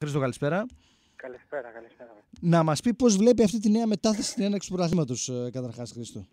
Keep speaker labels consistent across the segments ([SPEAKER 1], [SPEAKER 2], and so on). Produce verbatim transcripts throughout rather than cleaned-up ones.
[SPEAKER 1] Χρήστο, καλησπέρα.
[SPEAKER 2] Καλησπέρα, καλησπέρα.
[SPEAKER 1] Να μας πει πώς βλέπει αυτή τη νέα μετάθεση στην έναρξη του πρωταθλήματος, καταρχάς, Χρήστο.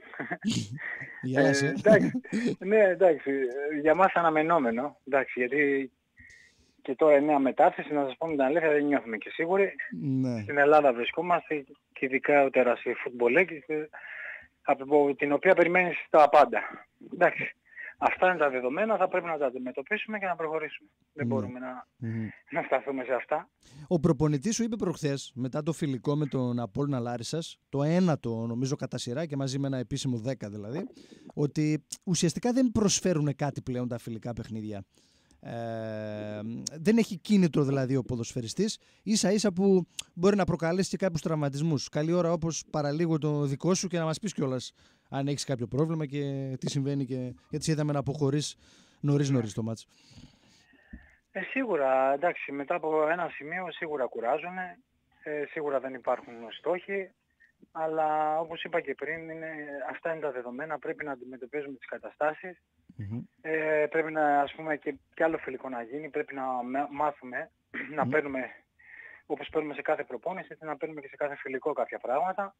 [SPEAKER 2] ε, εντάξει, ναι, εντάξει, για μας αναμενόμενο, εντάξει, γιατί και τώρα η νέα μετάθεση, να σας πω με την αλήθεια, δεν νιώθουμε και σίγουροι.
[SPEAKER 1] Ναι.
[SPEAKER 2] Στην Ελλάδα βρισκόμαστε και ειδικά ο τεράστιο φουτμπολέκι, από την οποία περιμένεις τα πάντα. Εντάξει. Αυτά είναι τα δεδομένα, θα πρέπει να τα αντιμετωπίσουμε και να προχωρήσουμε. Δεν
[SPEAKER 1] Ναι.
[SPEAKER 2] μπορούμε να,
[SPEAKER 1] Mm-hmm.
[SPEAKER 2] να σταθούμε σε αυτά.
[SPEAKER 1] Ο προπονητής σου είπε προχθές, μετά το φιλικό με τον Απόλλωνα Λάρισσας, το ένατο νομίζω κατά σειρά και μαζί με ένα επίσημο δέκα δηλαδή, ότι ουσιαστικά δεν προσφέρουν κάτι πλέον τα φιλικά παιχνίδια. Ε, δεν έχει κίνητρο δηλαδή ο ποδοσφαιριστής, ίσα ίσα που μπορεί να προκαλέσει και κάποιους τραυματισμούς. Καλή ώρα όπως παραλίγο το δικό σου και να μας πεις κιόλας αν έχεις κάποιο πρόβλημα και τι συμβαίνει, και γιατί είδαμε να αποχωρείς νωρίς νωρίς το μάτς.
[SPEAKER 2] Ε, σίγουρα, εντάξει, μετά από ένα σημείο σίγουρα κουράζουν, ε, σίγουρα δεν υπάρχουν στόχοι, αλλά όπως είπα και πριν, είναι, αυτά είναι τα δεδομένα, πρέπει να αντιμετωπίζουμε τις καταστάσεις. Mm-hmm. Ε, πρέπει να, ας πούμε, και, και άλλο φιλικό να γίνει, πρέπει να μάθουμε mm-hmm. να παίρνουμε, όπως παίρνουμε σε κάθε προπόνηση, να παίρνουμε και σε κάθε φιλικό κάποια πράγματα.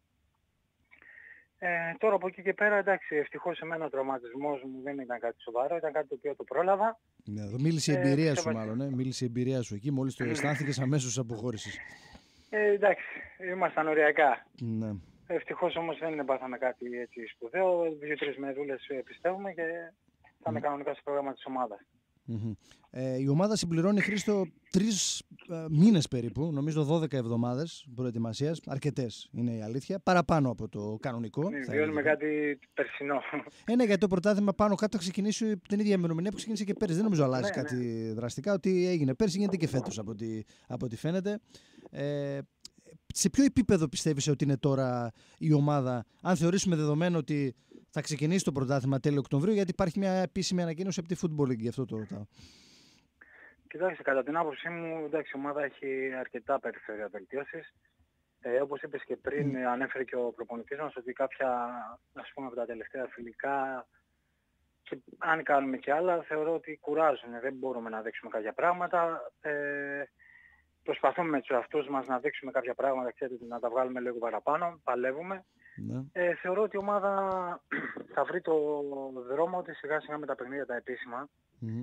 [SPEAKER 2] Ε, τώρα από εκεί και πέρα, εντάξει, ευτυχώς σε μένα ο τραυματισμός μου δεν ήταν κάτι σοβαρό, ήταν κάτι το οποίο το πρόλαβα.
[SPEAKER 1] Ναι, εδώ μίλησε η εμπειρία ε, σου μάλλον, ε, μίλησε η εμπειρία σου εκεί, μόλις το αισθάνθηκες αμέσως αποχώρησης.
[SPEAKER 2] Ε, εντάξει, ήμασταν οριακά.
[SPEAKER 1] Ναι.
[SPEAKER 2] Ευτυχώς όμως δεν πάθαμε κάτι έτσι σπουδαίο, δύο-τρεις μερούλες πιστεύουμε και θα είναι mm. κανονικά στο πρόγραμμα της ομάδας.
[SPEAKER 1] Mm-hmm. Ε, η ομάδα συμπληρώνει, Χρήστο, τρεις ε, μήνες περίπου, νομίζω δώδεκα εβδομάδες προετοιμασίας, αρκετές είναι η αλήθεια, παραπάνω από το κανονικό.
[SPEAKER 2] Ναι, βιώνουμε κάτι περσινό.
[SPEAKER 1] Ε, ναι, γιατί το πρωτάθλημα πάνω κάτω θα ξεκινήσει την ίδια ημερομηνία που ξεκίνησε και πέρυσι. Δεν νομίζω αλλάζει ναι, κάτι ναι. δραστικά, ότι έγινε πέρυσι γίνεται και φέτος από ό,τι, από ό,τι φαίνεται. Ε, σε ποιο επίπεδο πιστεύεις ότι είναι τώρα η ομάδα, αν θεωρήσουμε δεδομένο ότι θα ξεκινήσει το πρωτάθλημα τέλη Οκτωβρίου, γιατί υπάρχει μια επίσημη ανακοίνωση από τη Football League, γι' αυτό το ρωτάω.
[SPEAKER 2] Κοιτάξτε, κατά την άποψή μου, εντάξει, η ομάδα έχει αρκετά περιθώρια βελτίωσης. Ε, όπως είπες και πριν, mm. ανέφερε και ο προπονητής μας ότι κάποια, ας πούμε, από τα τελευταία φιλικά, και αν κάνουμε και άλλα, θεωρώ ότι κουράζουν. Δεν μπορούμε να δείξουμε κάποια πράγματα. Ε, προσπαθούμε με τους εαυτούς μας να δείξουμε κάποια πράγματα, ξέρετε, να τα βγάλουμε λίγο παραπάνω, παλεύουμε. Mm. Ε, θεωρώ ότι η ομάδα θα βρει το δρόμο της σιγά σιγά με τα παιχνίδια τα επίσημα. Mm.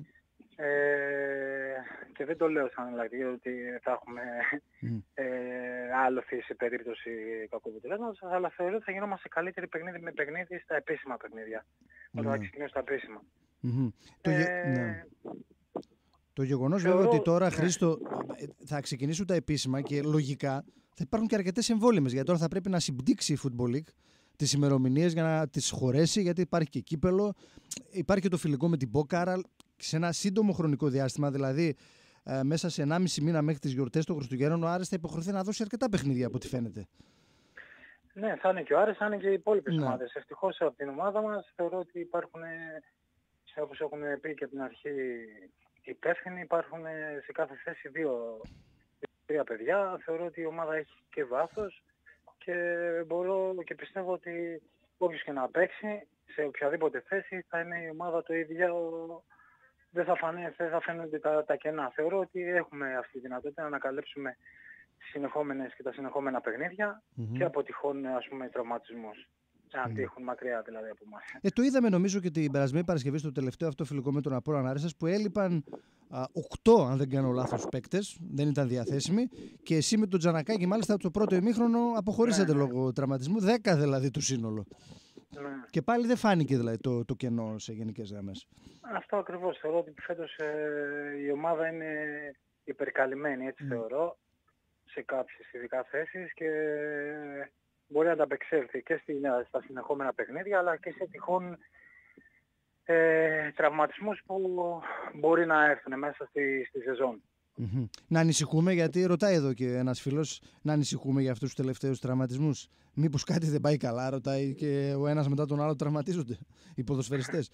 [SPEAKER 2] Ε, και δεν το λέω σαν δηλαδή ότι θα έχουμε mm. ε, άλοθη σε περίπτωση κακού αποτελέσματος, αλλά θεωρώ ότι θα γινόμαστε καλύτεροι παιχνίδι με παιχνίδι στα επίσημα παιχνίδια. Mm. Όταν θα ξεκινήσω στα επίσημα.
[SPEAKER 1] Mm-hmm. Ε, το, γε... ναι. το γεγονός θεωρώ... βέβαια ότι τώρα, ναι. Χρήστο, θα ξεκινήσουν τα επίσημα και λογικά θα υπάρχουν και αρκετές εμβόλυμες, γιατί τώρα θα πρέπει να συμπτύξει η Football League τις ημερομηνίες για να τις χωρέσει, γιατί υπάρχει και κύπελο, υπάρχει και το φιλικό με την Μπόκαρα. Σε ένα σύντομο χρονικό διάστημα, δηλαδή ε, μέσα σε ενάμιση μήνα μέχρι τις γιορτές των Χριστουγέννων, ο Άρης θα υποχρεωθεί να δώσει αρκετά παιχνίδια από ό,τι φαίνεται.
[SPEAKER 2] Ναι, θα είναι και ο Άρης, θα είναι και οι υπόλοιπες ναι. ομάδες. Ευτυχώς από την ομάδα μας θεωρώ ότι υπάρχουν, όπως έχουν πει και από την αρχή οι υπεύθυνοι, υπάρχουν σε κάθε θέση δύο, τρία παιδιά. Θεωρώ ότι η ομάδα έχει και βάθος και μπορώ και πιστεύω ότι όποιος και να παίξει σε οποιαδήποτε θέση θα είναι η ομάδα το ίδιο. Δεν θα, φανεί, δεν θα φαίνονται τα, τα κενά. Θεωρώ ότι έχουμε αυτή τη δυνατότητα να ανακαλύψουμε τις συνεχόμενες και τα συνεχόμενα παιχνίδια mm-hmm. και από τυχόν, ας πούμε, τραυματισμούς. Αν mm-hmm. τύχουν μακριά δηλαδή από εμάς.
[SPEAKER 1] Ε, το είδαμε νομίζω και την περασμένη Παρασκευή στο τελευταίο αυτό φιλικό με τον Απόλλωνα Λάρισσας, που έλειπαν α, οκτώ, αν δεν κάνω λάθος, παίκτες, δεν ήταν διαθέσιμοι, και εσύ με τον Τζανακάκη μάλιστα το πρώτο ημίχρονο αποχωρήσατε ναι, λόγω ναι. τραυματισμού, δέκα δηλαδή το σύνολο. Ναι. Και πάλι δεν φάνηκε δηλαδή το, το κενό σε γενικές γραμμές.
[SPEAKER 2] Αυτό ακριβώς. Θεωρώ ότι φέτος ε, η ομάδα είναι υπερκαλυμμένη, έτσι mm. θεωρώ, σε κάποιες ειδικά θέσεις και μπορεί να ανταπεξέλθει και στη, στα συνεχόμενα παιχνίδια, αλλά και σε τυχόν ε, τραυματισμούς που μπορεί να έρθουν μέσα στη, στη σεζόν.
[SPEAKER 1] Mm-hmm. Να ανησυχούμε, γιατί ρωτάει εδώ και ένας φίλος, να ανησυχούμε για αυτούς τους τελευταίους τραυματισμούς. Μήπως κάτι δεν πάει καλά, ρωτάει, και ο ένας μετά τον άλλο τραυματίζονται οι ποδοσφαιριστές.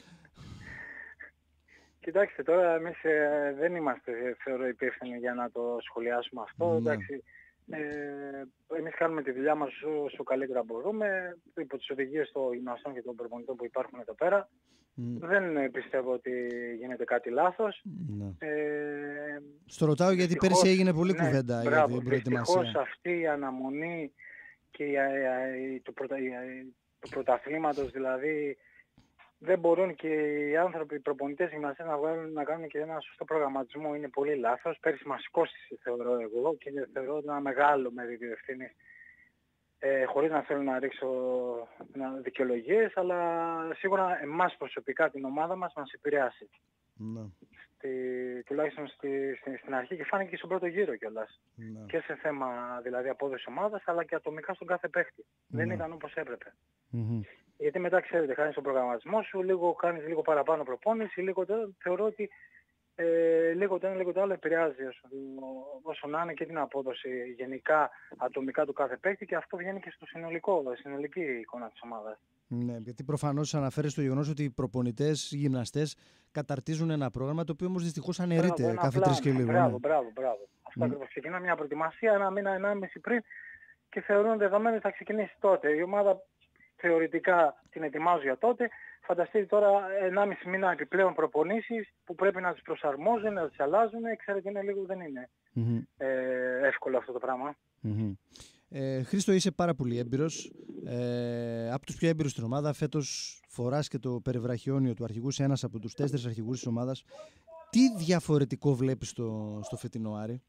[SPEAKER 2] Κοιτάξτε, τώρα εμείς ε, δεν είμαστε, θεωρώ, υπεύθυνοι για να το σχολιάσουμε αυτό. Mm. Εντάξει, ε, εμείς κάνουμε τη δουλειά μας όσο καλύτερα μπορούμε, υπό τις οδηγίες των γυμναστών και των προπονητών που υπάρχουν εδώ πέρα. Mm. Δεν πιστεύω ότι γίνεται κάτι λάθος.
[SPEAKER 1] Ναι.
[SPEAKER 2] Ε,
[SPEAKER 1] Στο ρωτάω γιατί
[SPEAKER 2] δυστυχώς,
[SPEAKER 1] πέρσι έγινε πολύ
[SPEAKER 2] ναι,
[SPEAKER 1] κουβέντα
[SPEAKER 2] μπράβο,
[SPEAKER 1] για την προετοιμασία.
[SPEAKER 2] Δυστυχώς αυτή η αναμονή και η, η, το, πρωτα, η, το πρωταθλήματος, δηλαδή δεν μπορούν και οι άνθρωποι, οι προπονητές, οι γυμναστές να, βγάλουν, να κάνουν και ένα σωστό προγραμματισμό. Είναι πολύ λάθος. Πέρσι μας κόστησε, θεωρώ εγώ, και θεωρώ ότι ένα μεγάλο μερίδιο ευθύνης. Ε, χωρίς να θέλω να ρίξω δικαιολογίες, αλλά σίγουρα εμάς προσωπικά την ομάδα μας μας επηρεάσει.
[SPEAKER 1] Ναι.
[SPEAKER 2] Στη, τουλάχιστον στη, στη, στην αρχή και φάνηκε και στον πρώτο γύρο κιόλας. Ναι. Και σε θέμα δηλαδή απόδοση ομάδας, αλλά και ατομικά στον κάθε παίχτη. Ναι. Δεν ήταν όπως έπρεπε. Mm-hmm. Γιατί μετά ξέρετε, κάνεις τον προγραμματισμό σου, λίγο, κάνεις λίγο παραπάνω προπόνηση, λίγο το, θεωρώ ότι Ε, λίγο το ένα, λίγο το άλλο επηρεάζει όσο, όσο να είναι και την απόδοση γενικά ατομικά του κάθε παίκτη, και αυτό βγαίνει και στο συνολικό, συνολική εικόνα της ομάδας.
[SPEAKER 1] Ναι, γιατί προφανώς αναφέρει στο γεγονός ότι οι προπονητές, οι γυμναστές καταρτίζουν ένα πρόγραμμα το οποίο όμως δυστυχώς αναιρείται μπράβο, κάθε τρεις και λίγο.
[SPEAKER 2] Μπράβο,
[SPEAKER 1] ναι.
[SPEAKER 2] μπράβο, μπράβο. Αυτό mm. ακριβώς. Ξεκινά μια προετοιμασία, ένα μήνα, ενάμιση πριν, και θεωρούν δεδομένο ότι θα ξεκινήσει τότε. Η ομάδα θεωρητικά την ετοιμάζουν για τότε. Φανταστείτε τώρα ενάμιση μήνα επιπλέον προπονήσεις που πρέπει να τις προσαρμόζουν, να τις αλλάζουν. Ξέρετε, είναι λίγο, δεν είναι mm-hmm. ε, εύκολο αυτό το πράγμα.
[SPEAKER 1] Mm-hmm. Ε, Χρήστο, είσαι πάρα πολύ έμπειρος. Ε, από τους πιο έμπειρους στην ομάδα. Φέτος φοράς και το περιβραχιόνιο του αρχηγού σε ένας από τους τέσσερις αρχηγούς της ομάδας. Τι διαφορετικό βλέπεις στο, στο φετινό Άρη?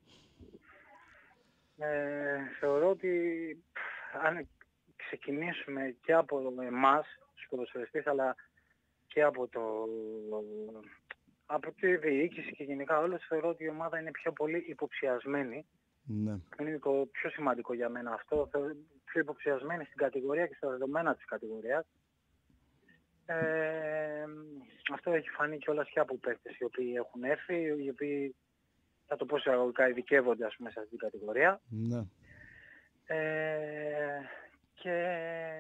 [SPEAKER 2] Ε, θεωρώ ότι αν ξεκινήσουμε και από εμάς, τους ποδοσφαιριστές, αλλά και από, το, από τη διοίκηση και γενικά όλες, θεωρώ ότι η ομάδα είναι πιο πολύ υποψιασμένη. Ναι. Είναι το πιο σημαντικό για μένα αυτό. Πιο υποψιασμένη στην κατηγορία και στα δεδομένα της κατηγορίας. Ε, αυτό έχει φανεί κιόλας και από παίκτες οι οποίοι έχουν έρθει, οι οποίοι, θα το πω εισαγωγικά, ειδικεύονται ας πούμε σε αυτή την κατηγορία. Ναι. Ε, και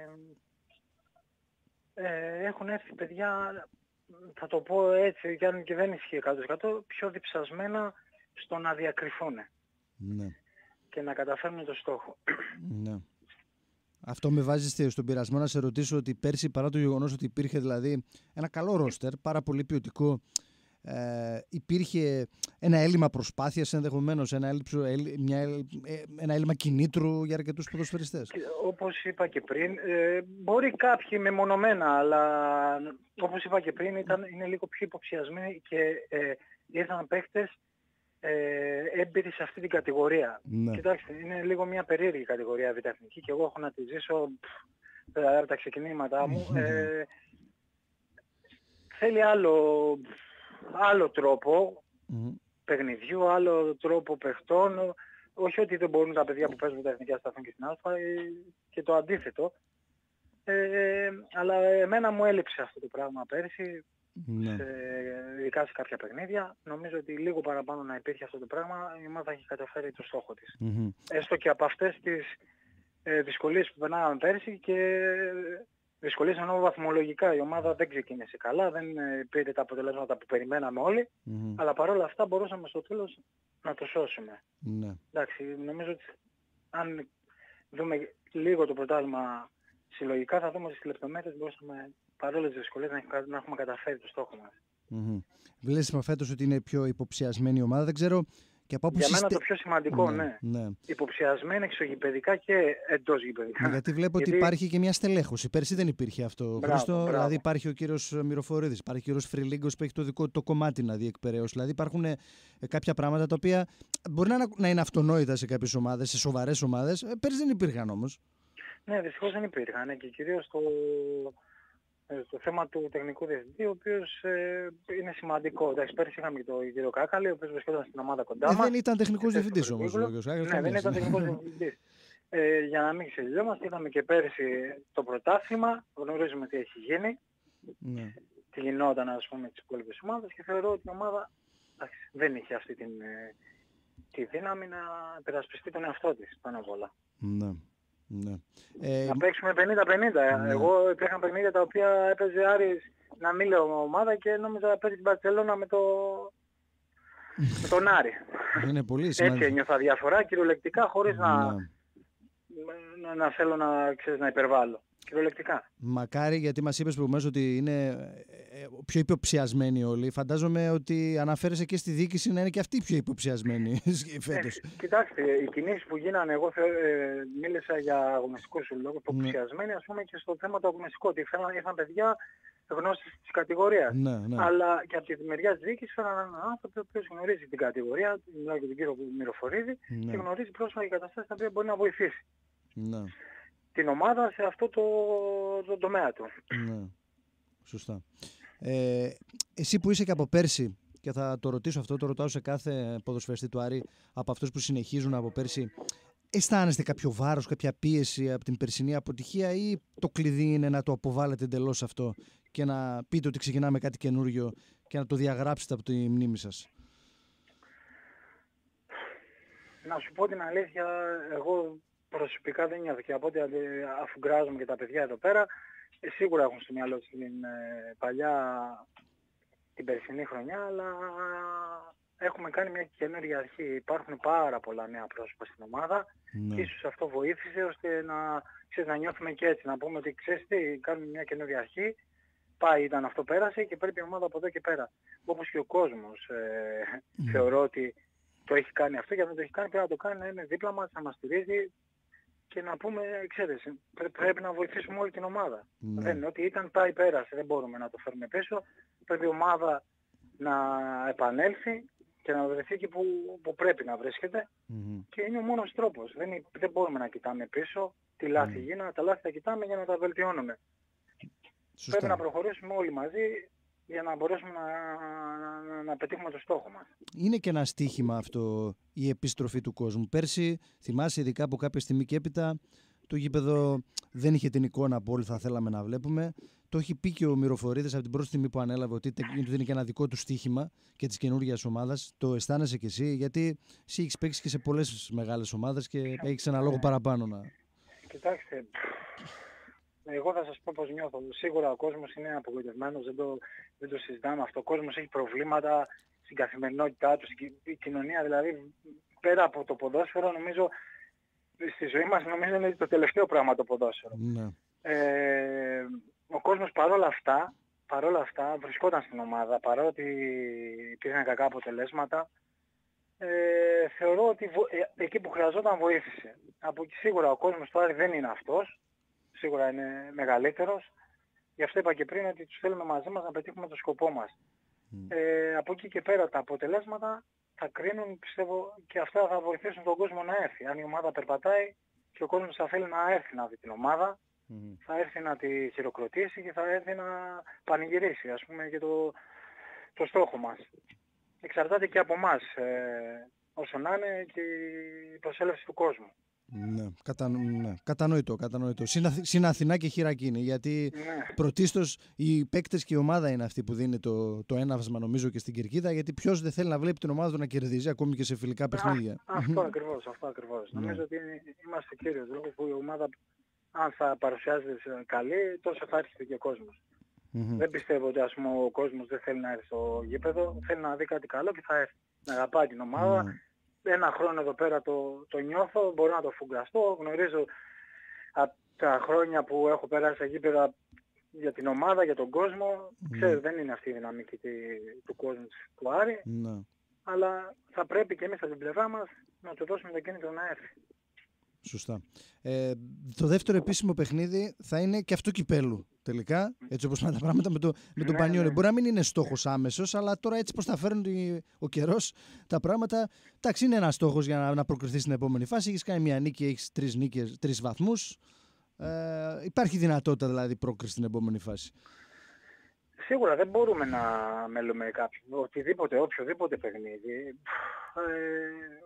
[SPEAKER 2] ε, έχουν έρθει παιδιά, θα το πω έτσι, και αν και δεν ισχύει εκατό τοις εκατό, πιο διψασμένα στο να διακριθούν. Ναι. Και να καταφέρουν το στόχο.
[SPEAKER 1] Ναι. Αυτό με βάζει στον πειρασμό να σε ρωτήσω ότι πέρσι, παρά το γεγονός ότι υπήρχε δηλαδή ένα καλό ρόστερ, πάρα πολύ ποιοτικό, ε, υπήρχε ένα έλλειμμα προσπάθειας ενδεχομένως, ένα, μια, ένα έλλειμμα κινήτρου για αρκετούς ποδοσφαιριστές.
[SPEAKER 2] Όπως είπα και πριν, ε, μπορεί κάποιοι μεμονωμένα, αλλά όπως είπα και πριν ήταν, είναι λίγο πιο υποψιασμένοι και ε, ήρθαν παίχτες Ε, έμπειροι σε αυτή την κατηγορία. Ναι. Κοιτάξτε, είναι λίγο μια περίεργη κατηγορία β' και εγώ έχω να τη ζήσω δηλαδή από τα ξεκινήματά μου. Ε, θέλει άλλο, άλλο τρόπο mm. παιχνιδιού, άλλο τρόπο παιχτών. Όχι ότι δεν μπορούν τα παιδιά που παίζουν τα εθνικά σταθούν και στην Α, και το αντίθετο. Ε, αλλά εμένα μου έλειψε αυτό το πράγμα πέρσι. Ναι. Σε, ειδικά σε κάποια παιχνίδια. Νομίζω ότι λίγο παραπάνω να υπήρχε αυτό το πράγμα, η ομάδα έχει καταφέρει το στόχο της. Mm-hmm. Έστω και από αυτές τις ε, δυσκολίες που περνάγαμε πέρσι, και δυσκολίες εννοώ βαθμολογικά. Η ομάδα δεν ξεκίνησε καλά, δεν ε, πήρε τα αποτελέσματα που περιμέναμε όλοι, mm-hmm. αλλά παρόλα αυτά μπορούσαμε στο τέλος να το σώσουμε. Ναι. Εντάξει, νομίζω ότι αν δούμε λίγο το πρωτάθλημα συλλογικά, θα δούμε ότι στις λεπτομέρειες μπορούσαμε, παρόλες τις δυσκολίες, να έχουμε καταφέρει το στόχο μας. Mm-hmm.
[SPEAKER 1] Βλέπεις φέτος ότι είναι πιο υποψιασμένη η ομάδα, δεν ξέρω. Και από
[SPEAKER 2] για μένα το πιο σημαντικό, ναι. ναι. ναι. Υποψιασμένη εξωγηπεδικά και εντός γηπεδικά.
[SPEAKER 1] Γιατί βλέπω γιατί... ότι υπάρχει και μια στελέχωση. Πέρσι δεν υπήρχε αυτό. Μπράβο, Χρήστο, μπράβο. Δηλαδή υπάρχει ο κύριος Μυροφορίδης, υπάρχει ο κύριος Φρυλίγκος που έχει το δικό το κομμάτι να διεκπαιρέωσει. Δηλαδή υπάρχουν ε, κάποια πράγματα τα οποία μπορεί να, να είναι αυτονόητα σε κάποιες ομάδες, σε σοβαρές ομάδες. Ε, πέρσι δεν υπήρχαν όμως.
[SPEAKER 2] Ναι, δυστυχώς δεν υπήρχαν. Ναι, και κυρίως το... το θέμα του τεχνικού διευθυντή, ο οποίος ε, είναι σημαντικό. Εντάξει, πέρυσι είχαμε και τον κύριο Κάκαλη, ο οποίος βρισκόταν στην ομάδα κοντά μας.
[SPEAKER 1] Ε, δεν ήταν τεχνικός διευθυντής όμως ο κύριος Κάκαλης.
[SPEAKER 2] Ναι, δεν ήταν τεχνικός διευθυντής. Ε, για να μην ξελιόμαστε, είδαμε και πέρυσι το πρωτάθλημα, γνωρίζουμε τι έχει γίνει, ναι. τι γινόταν ας πούμε τις υπόλοιπες ομάδες, και θεωρώ ότι η ομάδα εντάξει, δεν είχε αυτή την, τη δύναμη να περασπιστεί τον εαυτό της πάνω απ' όλα.
[SPEAKER 1] Ναι. Ναι.
[SPEAKER 2] Ε, να παίξουμε πενήντα πενήντα. Ναι. Εγώ υπήρχαν παιχνίδια τα οποία έπαιζε Άρης, να μην λέω ομάδα, και νόμιζα να παίζει την Μπαρτσελώνα με, το... με τον Άρη.
[SPEAKER 1] Είναι πολύ σημαντικό.
[SPEAKER 2] Έτσι ένιωθα διαφορά κυριολεκτικά, χωρίς ναι. να... να, να θέλω να, ξέρεις, να υπερβάλλω. κυριολεκτικά.
[SPEAKER 1] Μακάρι, γιατί μας είπες προηγουμένως ότι είναι πιο υποψιασμένοι όλοι. Φαντάζομαι ότι αναφέρεσαι και στη διοίκηση να είναι και αυτοί πιο υποψιασμένοι φέτος.
[SPEAKER 2] Ε, κοιτάξτε, οι κινήσεις που γίνανε, εγώ ε, μίλησα για αγωνιστικούς λόγους, υποψιασμένοι ας πούμε και στο θέμα το αγωνιστικό, ότι φέραν, ήρθαν παιδιά γνώστες της κατηγορίας.
[SPEAKER 1] Ναι, ναι.
[SPEAKER 2] Αλλά και από τη μεριά της διοίκησης φέραν έναν άνθρωπο ο οποίος γνωρίζει την κατηγορία, μιλάω για τον κύριο Μυροφορίδη, ναι. Και γνωρίζει πρόσφατα καταστάσεις τα οποία μπορεί να βοηθήσει. Ναι. Την ομάδα σε αυτό το, το τομέα του.
[SPEAKER 1] Ναι, σωστά. Ε, εσύ που είσαι και από πέρσι, και θα το ρωτήσω αυτό, το ρωτάω σε κάθε ποδοσφαιριστή του Άρη, από αυτούς που συνεχίζουν από πέρσι, αισθάνεστε κάποιο βάρος, κάποια πίεση από την περσινή αποτυχία ή το κλειδί είναι να το αποβάλλετε εντελώς αυτό και να πείτε ότι ξεκινάμε κάτι καινούριο και να το διαγράψετε από τη μνήμη σας?
[SPEAKER 2] Να σου πω την αλήθεια, εγώ προσωπικά δεν νιώθω και από ό,τι αφού γκράζομαι και τα παιδιά εδώ πέρα, σίγουρα έχουν στο μυαλό τους την ε, παλιά, την περσινή χρονιά, αλλά έχουμε κάνει μια καινούργια αρχή. Υπάρχουν πάρα πολλά νέα πρόσωπα στην ομάδα, ναι. Και ίσως αυτό βοήθησε ώστε να, ξέρεις, να νιώθουμε και έτσι, να πούμε ότι ξέρεις τι, κάνουμε μια καινούργια αρχή, πάει, ήταν αυτό, πέρασε και πρέπει η ομάδα από εδώ και πέρα. Όπως και ο κόσμος ε, mm. θεωρώ ότι το έχει κάνει αυτό και αν δεν το έχει κάνει πρέπει να το κάνει, να είναι δίπλα μας, να μας στηρίζει και να πούμε, ξέρεις, πρέ, πρέπει να βοηθήσουμε όλη την ομάδα. Mm. Δεν είναι ότι ήταν, πάει, πέρασε, δεν μπορούμε να το φέρουμε πίσω, πρέπει η ομάδα να επανέλθει και να βρεθεί εκεί που, που πρέπει να βρίσκεται mm-hmm. Και είναι ο μόνος τρόπος. Δεν, δεν μπορούμε να κοιτάμε πίσω τι λάθη mm. γίνανε, τα λάθη τα κοιτάμε για να τα βελτιώνουμε. Σωστά. Πρέπει να προχωρήσουμε όλοι μαζί για να μπορέσουμε να, να, να πετύχουμε το στόχο μας.
[SPEAKER 1] Είναι και ένα στοίχημα αυτό η επιστροφή του κόσμου. Πέρσι, θυμάσαι, ειδικά από κάποια στιγμή και έπειτα, το γήπεδο δεν είχε την εικόνα που όλοι θα θέλαμε να βλέπουμε. Το έχει πει και ο Μυροφορίδης από την πρώτη στιγμή που ανέλαβε ότι είναι και ένα δικό του στοίχημα και της καινούργιας ομάδας. Το αισθάνεσαι κι εσύ, γιατί εσύ έχεις παίξει και σε πολλές μεγάλες ομάδες και έχεις ένα λόγο παραπάνω να...
[SPEAKER 2] Κοιτάξτε, εγώ θα σας πω πως νιώθω. Σίγουρα ο κόσμος είναι απογοητευμένος, δεν το, δεν το συζητάμε αυτό. Ο κόσμος έχει προβλήματα στην καθημερινότητά του, η κοινωνία δηλαδή, πέρα από το ποδόσφαιρο, νομίζω, στη ζωή μας νομίζω είναι το τελευταίο πράγμα το ποδόσφαιρο. Ναι. Ε, ο κόσμος παρόλα αυτά, παρόλα αυτά βρισκόταν στην ομάδα, παρότι υπήρχαν κακά αποτελέσματα. Ε, θεωρώ ότι βο, ε, εκεί που χρειαζόταν βοήθησε. Από εκεί σίγουρα ο κόσμος του Άρη δεν είναι αυτός, σίγουρα είναι μεγαλύτερος. Γι' αυτό είπα και πριν ότι τους θέλουμε μαζί μας να πετύχουμε το σκοπό μας. Mm. Ε, από εκεί και πέρα τα αποτελέσματα θα κρίνουν, πιστεύω, και αυτά θα βοηθήσουν τον κόσμο να έρθει. Αν η ομάδα περπατάει και ο κόσμος θα θέλει να έρθει να δει την ομάδα, mm. θα έρθει να τη χειροκροτήσει και θα έρθει να πανηγυρίσει, ας πούμε, και το, το στόχο μας. Εξαρτάται και από εμάς, ε, όσο να είναι, και η προσέλευση του κόσμου.
[SPEAKER 1] Ναι, κατα... ναι. Κατανοητό, κατανοητό. Συν Αθηνά και Χειρακίνη, γιατί ναι. Πρωτίστως οι παίκτες και η ομάδα είναι αυτή που δίνει το, το έναυσμα, νομίζω, και στην κερκίδα, γιατί ποιος δεν θέλει να βλέπει την ομάδα του να κερδίζει, ακόμη και σε φιλικά παιχνίδια. Α,
[SPEAKER 2] αυτό ακριβώς, αυτό ακριβώς. Ναι. Νομίζω ότι είμαστε κύριος λόγος που η ομάδα, αν θα παρουσιάζεται καλή, τόσο θα έρχεται και ο κόσμος. Mm-hmm. Δεν πιστεύω ότι, ας πούμε, ο κόσμος δεν θέλει να έρθει στο γήπεδο, θέλει να δει κάτι καλό και θα έρθει. Να αγαπάει την ομάδα. Mm. Ένα χρόνο εδώ πέρα το, το νιώθω, μπορώ να το φουγκραστώ, γνωρίζω από τα χρόνια που έχω περάσει στα γήπεδα για την ομάδα, για τον κόσμο. Mm. Ξέρω, δεν είναι αυτή η δυναμική του κόσμου του Άρη, mm. αλλά θα πρέπει και εμείς από την πλευρά μας να του δώσουμε το κίνητρο να έρθει.
[SPEAKER 1] Σωστά. Ε, το δεύτερο επίσημο παιχνίδι θα είναι και αυτό κυπέλου τελικά, έτσι όπως πάνε τα πράγματα με, το, με τον ναι, Πανιόνι. Ναι. Μπορεί να μην είναι στόχος άμεσος, αλλά τώρα έτσι πως θα φέρνουν ο καιρός τα πράγματα, εντάξει, είναι ένας στόχος για να, να προκριθείς στην επόμενη φάση. Έχεις κάνει μια νίκη, έχεις τρεις νίκες, τρεις βαθμούς. Ε, υπάρχει δυνατότητα δηλαδή πρόκριση στην επόμενη φάση.
[SPEAKER 2] Σίγουρα δεν μπορούμε να μέλουμε κάποιον, οτιδήποτε, οποιοδήποτε παιχνίδι. Ε,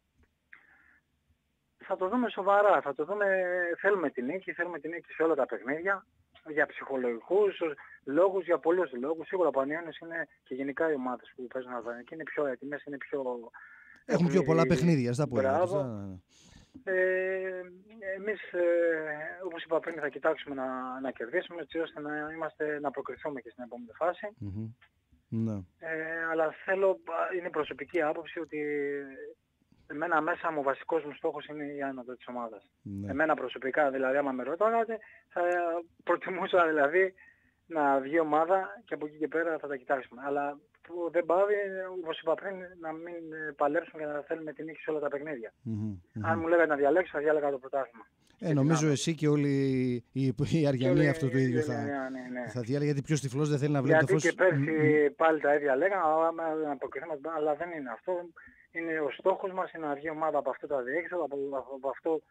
[SPEAKER 2] θα το δούμε σοβαρά, θα το δούμε, θέλουμε την νίκη, θέλουμε την νίκη σε όλα τα παιχνίδια, για ψυχολογικούς λόγους, για πολλούς λόγους. Σίγουρα ο Πανιόνιος είναι και γενικά οι ομάδες που παίζουν αδανική είναι πιο έτοιμες, είναι πιο...
[SPEAKER 1] Έχουν πιο πολλά παιχνίδια, στα πολλά.
[SPEAKER 2] Ε, εμείς, ε, όπως είπα πριν, θα κοιτάξουμε να, να κερδίσουμε, έτσι ώστε να, είμαστε, να προκριθούμε και στην επόμενη φάση. Mm-hmm. Ναι. Ε, αλλά θέλω, είναι προσωπική άποψη ότι εμένα μέσα μου ο βασικός μου στόχος είναι η άνοδο της ομάδας.
[SPEAKER 1] Ναι.
[SPEAKER 2] Εμένα προσωπικά, δηλαδή, άμα με ρωτάγατε, θα προτιμούσα δηλαδή να βγει ομάδα και από εκεί και πέρα θα τα κοιτάξουμε. Αλλά που δεν πάβει, όπως είπα πριν, να μην παλέψουμε και να θέλουμε την νίκη σε όλα τα παιχνίδια.
[SPEAKER 1] Mm-hmm.
[SPEAKER 2] Αν μου λέγανε να διαλέξω, θα διάλεγα το πρωτάθλημα.
[SPEAKER 1] Ε, νομίζω εσύ και όλοι οι, οι Αριανοί αυτό το ίδιο θα,
[SPEAKER 2] ναι, ναι, ναι.
[SPEAKER 1] θα διάλεγε, γιατί ποιος τυφλός δεν θέλει να βλέπει
[SPEAKER 2] γιατί
[SPEAKER 1] το φως.
[SPEAKER 2] Γιατί και πέρσι mm-hmm. πάλι τα ίδια λέγανε, να αποκριθούμε, αλλά δεν είναι αυτό. Είναι ο στόχος μας είναι να βγει ομάδα από αυτό το αδιέξοδο, από, από αυτό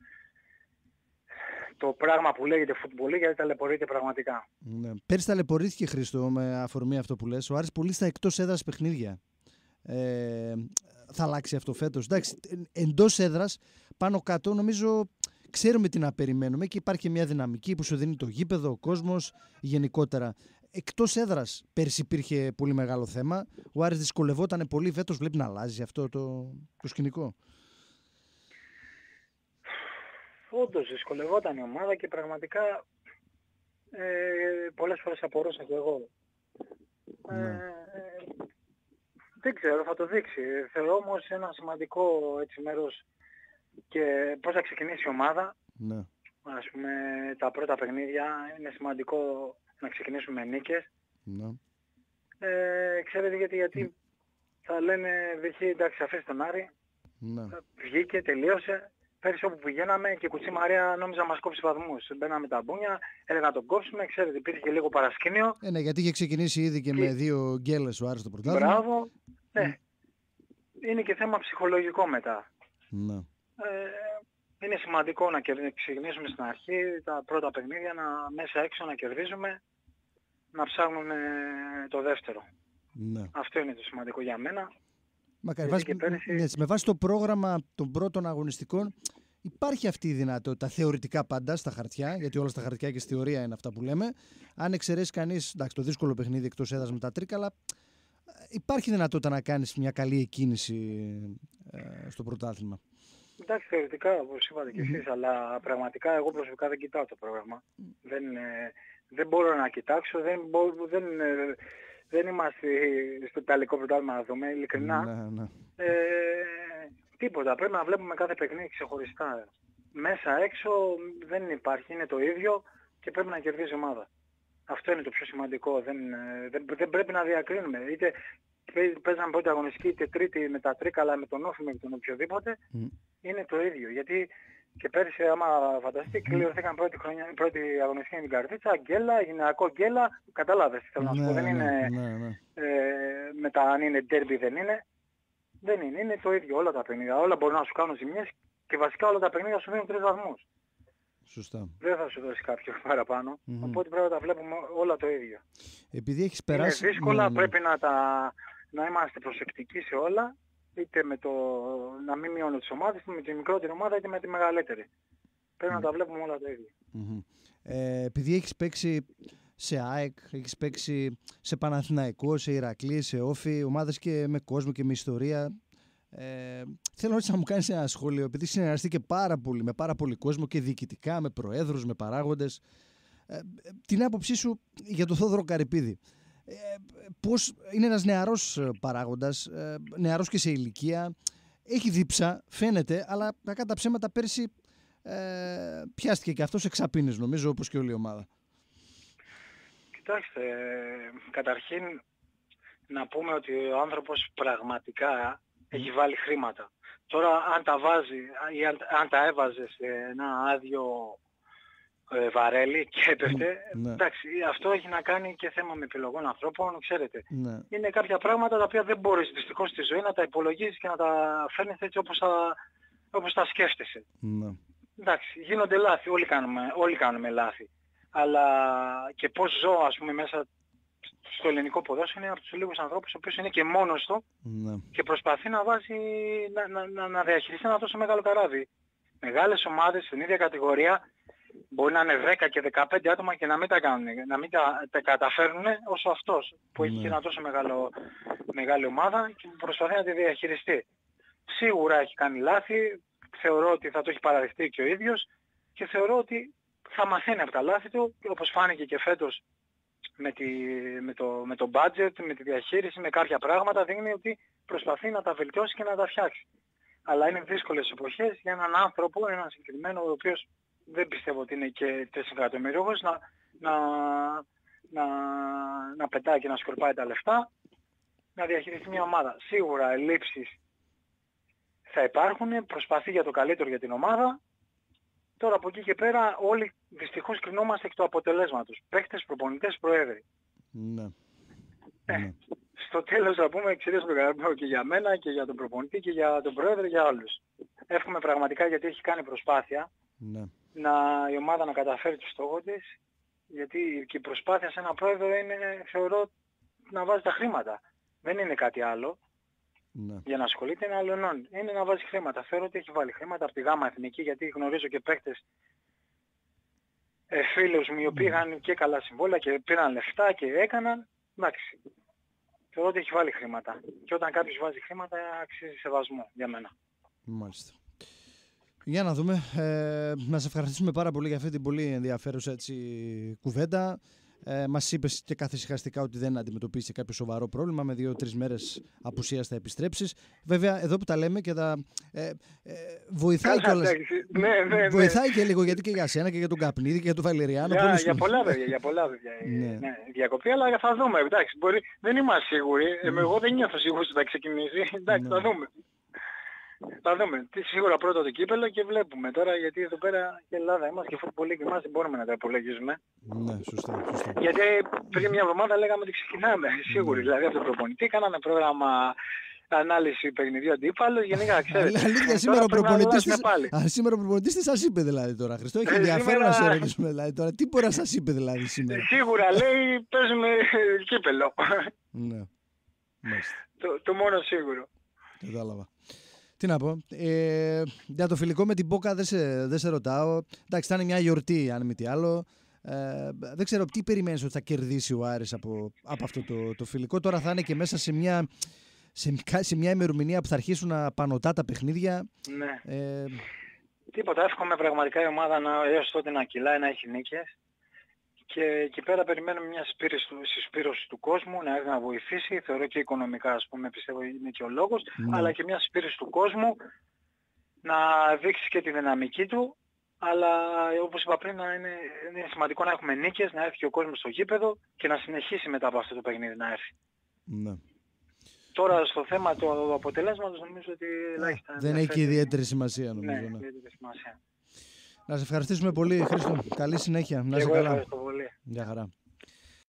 [SPEAKER 2] το πράγμα που λέγεται φουτμπολί, γιατί ταλαιπωρείται πραγματικά.
[SPEAKER 1] Ναι. Πέρσι ταλαιπωρήθηκε, Χρήστο, με αφορμή αυτό που λες. Ο Άρης πολύ στα εκτός έδρας παιχνίδια. Ε, θα αλλάξει αυτό φέτος. Εντάξει, εντός έδρας, πάνω κάτω, νομίζω ξέρουμε τι να περιμένουμε και υπάρχει μια δυναμική που σου δίνει το γήπεδο, ο κόσμος, γενικότερα. Εκτός έδρας πέρσι υπήρχε πολύ μεγάλο θέμα. Ο Άρης δυσκολευόταν πολύ. Φέτος βλέπει να αλλάζει αυτό το, το σκηνικό.
[SPEAKER 2] Όντως δυσκολευόταν η ομάδα και πραγματικά ε, πολλές φορές απορούσα και εγώ. Ναι. Ε, δεν ξέρω, θα το δείξει. Θεωρώ όμως ένα σημαντικό έτσι, μέρος και πώς θα ξεκινήσει η ομάδα.
[SPEAKER 1] Ναι.
[SPEAKER 2] Ας πούμε τα πρώτα παιχνίδια είναι σημαντικό να ξεκινήσουμε με νίκες.
[SPEAKER 1] Ναι.
[SPEAKER 2] Ε, ξέρετε γιατί, γιατί θα λένε δεχεί εντάξει αφήστε τον Άρη.
[SPEAKER 1] Ναι.
[SPEAKER 2] Βγήκε, τελείωσε. Πέρυσι όπου πηγαίναμε και η Κουτσή Μαρία νόμιζα μας κόψει βαθμούς. Μπαίναμε τα μπούνια, έλεγα να τον κόψουμε, ξέρετε υπήρχε και λίγο παρασκήνιο.
[SPEAKER 1] Ε, ναι, γιατί είχε ξεκινήσει ήδη και, και... με δύο γκέλες ο Άρης στο πρωτάθλημα.
[SPEAKER 2] Μπράβο. Ναι. Mm. Είναι και θέμα ψυχολογικό μετά.
[SPEAKER 1] Ναι.
[SPEAKER 2] Ε, είναι σημαντικό να ξεκινήσουμε στην αρχή τα πρώτα παιχνίδια, να μέσα έξω να κερδίζουμε, να ψάχνουμε το δεύτερο.
[SPEAKER 1] Ναι.
[SPEAKER 2] Αυτό είναι το σημαντικό για μένα.
[SPEAKER 1] Μακάρι, βάση, πέρυσι... ναι, με βάση το πρόγραμμα των πρώτων αγωνιστικών υπάρχει αυτή η δυνατότητα θεωρητικά πάντα στα χαρτιά, γιατί όλα στα χαρτιά και στη θεωρία είναι αυτά που λέμε. Αν εξαιρέσει κανείς το δύσκολο παιχνίδι εκτός έδρας με τα τρίκαλα, υπάρχει δυνατότητα να κάνεις μια καλή εκκίνηση ε, στο πρωτάθλημα.
[SPEAKER 2] Εντάξει, θεωρητικά όπως είπατε και εσείς, mm-hmm. αλλά πραγματικά εγώ προσωπικά δεν κοιτάω το πρόγραμμα. Mm. Δεν, ε, δεν μπορώ να κοιτάξω, δεν, μπο, δεν, ε, δεν είμαστε στο Ιταλικό πρωτάθλημα να δούμε, ειλικρινά.
[SPEAKER 1] Ναι, ναι.
[SPEAKER 2] Ε, τίποτα, πρέπει να βλέπουμε κάθε παιχνίδι ξεχωριστά. Μέσα έξω δεν υπάρχει, είναι το ίδιο και πρέπει να κερδίζει η ομάδα. Αυτό είναι το πιο σημαντικό, δεν, δεν, δεν πρέπει να διακρίνουμε. Είτε παίζαμε πρώτη αγωνιστική, είτε τρίτη με τα τρίκαλα, με τον όφη, με τον οποιοδήποτε, mm. είναι το ίδιο. Γιατί και πέρυσι, άμα φανταστείτε, κληρωθήκαν πρώτη, χρονιά, πρώτη αγωνιστική με την Καρδίτσα, γκέλα, γυναικό γκέλα, κατάλαβες τι θέλω να σου πω. Δεν είναι
[SPEAKER 1] ναι, ναι.
[SPEAKER 2] Ε, μετά αν είναι ντέρμπι δεν είναι. Δεν είναι, είναι το ίδιο όλα τα παιχνίδια. Όλα μπορούν να σου κάνουν ζημιές και βασικά όλα τα παιχνίδια σου δίνουν τρεις βαθμούς.
[SPEAKER 1] Σωστά.
[SPEAKER 2] Δεν θα σου δώσει κάποιο παραπάνω. Mm-hmm. Οπότε πρέπει να τα βλέπουμε όλα το ίδιο.
[SPEAKER 1] Επειδή έχεις περάσει...
[SPEAKER 2] Είναι δύσκολα,
[SPEAKER 1] ναι, ναι.
[SPEAKER 2] πρέπει να, τα... να είμαστε προσεκτικοί σε όλα. Είτε με το να μην μειώνω τις ομάδες, είτε με τη μικρότερη ομάδα, είτε με τη μεγαλύτερη. Πρέπει mm. να τα βλέπουμε όλα το ίδιο.
[SPEAKER 1] Mm-hmm. Ε, επειδή έχεις παίξει σε ΑΕΚ, έχεις παίξει σε Παναθηναϊκό, σε Ηρακλή, σε Όφη, ομάδες και με κόσμο και με ιστορία. Ε, θέλω να μου κάνεις ένα σχόλιο, επειδή συνεργαστεί πάρα πολύ με πάρα πολύ κόσμο και διοικητικά, με προέδρους, με παράγοντες. Ε, την άποψή σου για τον Θόδωρο Καρυπίδη. Ε, πώς είναι ένας νεαρός παράγοντας, ε, νεαρός και σε ηλικία, έχει δίψα, φαίνεται, αλλά κακά τα ψέματα πέρσι ε, πιάστηκε και αυτός εξαπίνης, νομίζω, όπως και όλη η ομάδα.
[SPEAKER 2] Κοιτάξτε, καταρχήν να πούμε ότι ο άνθρωπος πραγματικά έχει βάλει χρήματα. Τώρα αν τα βάζει ή αν, αν τα έβαζε σε ένα άδειο ε, βαρέλι και έπεφτε,
[SPEAKER 1] ναι.
[SPEAKER 2] εντάξει, αυτό έχει να κάνει και θέμα με επιλογών ανθρώπων, ξέρετε.
[SPEAKER 1] Ναι.
[SPEAKER 2] Είναι κάποια πράγματα τα οποία δεν μπορείς δυστυχώς στη ζωή να τα υπολογίζεις και να τα φέρνεις έτσι όπως τα, όπως τα σκέφτεσαι.
[SPEAKER 1] Ναι.
[SPEAKER 2] Εντάξει, γίνονται λάθη, όλοι κάνουμε, όλοι κάνουμε λάθη. Αλλά και πώς ζω, ας πούμε, μέσα στο ελληνικό ποδόσφαιρο είναι από τους λίγους ανθρώπους ο οποίος είναι και μόνος του
[SPEAKER 1] ναι.
[SPEAKER 2] και προσπαθεί να βάζει, να, να, να, να διαχειριστεί ένα τόσο μεγάλο καράβι. Μεγάλες ομάδες στην ίδια κατηγορία μπορεί να είναι δέκα και δεκαπέντε άτομα και να μην τα κάνουν, να μην τα, τα καταφέρουν όσο αυτός που έχει
[SPEAKER 1] ναι.
[SPEAKER 2] και ένα τόσο μεγάλο, μεγάλη ομάδα και προσπαθεί να τη διαχειριστεί. Σίγουρα έχει κάνει λάθη, θεωρώ ότι θα το έχει παραδεχτεί και ο ίδιος και θεωρώ ότι θα μαθαίνει από τα λάθη του, όπως φάνηκε και φέτος με, τη, με, το, με το budget, με τη διαχείριση, με κάποια πράγματα, δείχνει ότι προσπαθεί να τα βελτιώσει και να τα φτιάξει. Αλλά είναι δύσκολες εποχές για έναν άνθρωπο, έναν συγκεκριμένο, ο οποίος δεν πιστεύω ότι είναι και τεσσεκατομμυριούχος, να, να, να, να πετάει και να σκορπάει τα λεφτά, να διαχειριστεί μια ομάδα. Σίγουρα ελλείψεις θα υπάρχουν, προσπαθεί για το καλύτερο για την ομάδα. Τώρα από εκεί και πέρα όλοι δυστυχώς κρινόμαστε εκ του αποτελέσματος. Παίχτες, προπονητές, προέδροι.
[SPEAKER 1] Ναι.
[SPEAKER 2] Ε,
[SPEAKER 1] ναι.
[SPEAKER 2] Στο τέλος θα πούμε εξαιρέσεις τον Καραμπάο και για μένα και για τον προπονητή και για τον πρόεδρο και για όλους. Εύχομαι πραγματικά, γιατί έχει κάνει προσπάθεια,
[SPEAKER 1] ναι.
[SPEAKER 2] να, η ομάδα να καταφέρει το στόχο της, γιατί και η προσπάθεια σε ένα πρόεδρο είναι, θεωρώ, να βάζει τα χρήματα. Δεν είναι κάτι άλλο.
[SPEAKER 1] Ναι.
[SPEAKER 2] Για να ασχολείται είναι άλλο. Είναι να βάζει χρήματα. Θεωρώ ότι έχει βάλει χρήματα από τη ΓΑΜΑ Εθνική, γιατί γνωρίζω και παίχτες, ε, φίλους μου, οι οποίοι είχαν και καλά συμβόλαια και πήραν λεφτά και έκαναν. Εντάξει. Θεωρώ ότι έχει βάλει χρήματα. Και όταν κάποιος βάζει χρήματα αξίζει σεβασμό για μένα.
[SPEAKER 1] Μάλιστα. Για να δούμε. Ε, να σε ευχαριστήσουμε πάρα πολύ για αυτή την πολύ ενδιαφέρουσα έτσι, κουβέντα. Ε, μας είπες και καθησυχαστικά ότι δεν αντιμετωπίσει κάποιο σοβαρό πρόβλημα. Με δύο-τρεις μέρες απουσίας θα επιστρέψεις. Βέβαια, εδώ που τα λέμε και τα. Ε, ε, βοηθάει κιόλας.
[SPEAKER 2] Ναι, ναι, ναι.
[SPEAKER 1] Βοηθάει και λίγο, γιατί και για σένα και για τον Καπνίδη και για τον Βαλεριάνο.
[SPEAKER 2] Για, για πολλά παιδιά, για πολλά παιδιά.
[SPEAKER 1] ναι.
[SPEAKER 2] Ναι, διακοπή, αλλά θα δούμε. Εντάξει, μπορεί, δεν είμαστε σίγουροι. Mm. Εγώ δεν νιώθω σίγουρος ότι θα ξεκινήσει. Εντάξει,
[SPEAKER 1] ναι.
[SPEAKER 2] θα δούμε. Θα δούμε. Τι, σίγουρα πρώτα το κύπελο και βλέπουμε τώρα, γιατί εδώ πέρα η Ελλάδα είμαστε και φουτμπολί και εμάς δεν μπορούμε να τα υπολογίζουμε.
[SPEAKER 1] Ναι, σωστά, σωστά.
[SPEAKER 2] Γιατί πριν μια εβδομάδα λέγαμε ότι ξεκινάμε, σίγουροι. Ναι. Δηλαδή από τον προπονητή κάνανε πρόγραμμα ανάλυση παιχνιδιού αντίπαλου, γενικά ξέρετε.
[SPEAKER 1] Αλήθεια, σήμερα ο προπονητής της, σήμερα ο προπονητής της σας είπε δηλαδή τώρα, Χριστό, έχει ενδιαφέρον σήμερα... να σε ρωτήσουμε δηλαδή τώρα. Τι μπορεί να σας είπε δηλαδή σήμερα.
[SPEAKER 2] Σίγουρα λέει παίζουμε κύπελο.
[SPEAKER 1] Ναι,
[SPEAKER 2] το, το μόνο σίγουρο.
[SPEAKER 1] Κατάλαβα. Τι να πω, ε, για το φιλικό με την Μπόκα δεν σε, δεν σε ρωτάω. Εντάξει, θα είναι μια γιορτή αν μη τι άλλο. Ε, δεν ξέρω τι περιμένεις ότι θα κερδίσει ο Άρης από, από αυτό το, το φιλικό. Τώρα θα είναι και μέσα σε μια, σε, σε μια ημερομηνία που θα αρχίσουν να πανωτά τα παιχνίδια.
[SPEAKER 2] Ναι.
[SPEAKER 1] Ε,
[SPEAKER 2] Τίποτα, εύχομαι πραγματικά η ομάδα να, έως τότε να κυλάει, να έχει νίκες. Και εκεί πέρα περιμένουμε μια συσπήρωση του κόσμου, να έρθει να βοηθήσει. Θεωρώ και οικονομικά, ας πούμε, πιστεύω είναι και ο λόγος. Ναι. Αλλά και μια συσπήρωση του κόσμου, να δείξει και τη δυναμική του. Αλλά όπως είπα πριν, είναι, είναι σημαντικό να έχουμε νίκες, να έρθει και ο κόσμος στο γήπεδο και να συνεχίσει μετά από αυτό το παιχνίδι να έρθει.
[SPEAKER 1] Ναι.
[SPEAKER 2] Τώρα στο θέμα του αποτελέσματος νομίζω ότι ελάχιστα...
[SPEAKER 1] Δεν έχει και ιδιαίτερη σημασία νομίζω.
[SPEAKER 2] Ναι,
[SPEAKER 1] ναι.
[SPEAKER 2] ιδιαίτερη σημασία.
[SPEAKER 1] Να σε ευχαριστήσουμε πολύ, Χρήστο. Καλή συνέχεια. Να είσαι καλά.
[SPEAKER 2] Ευχαριστώ πολύ.
[SPEAKER 1] Γεια χαρά.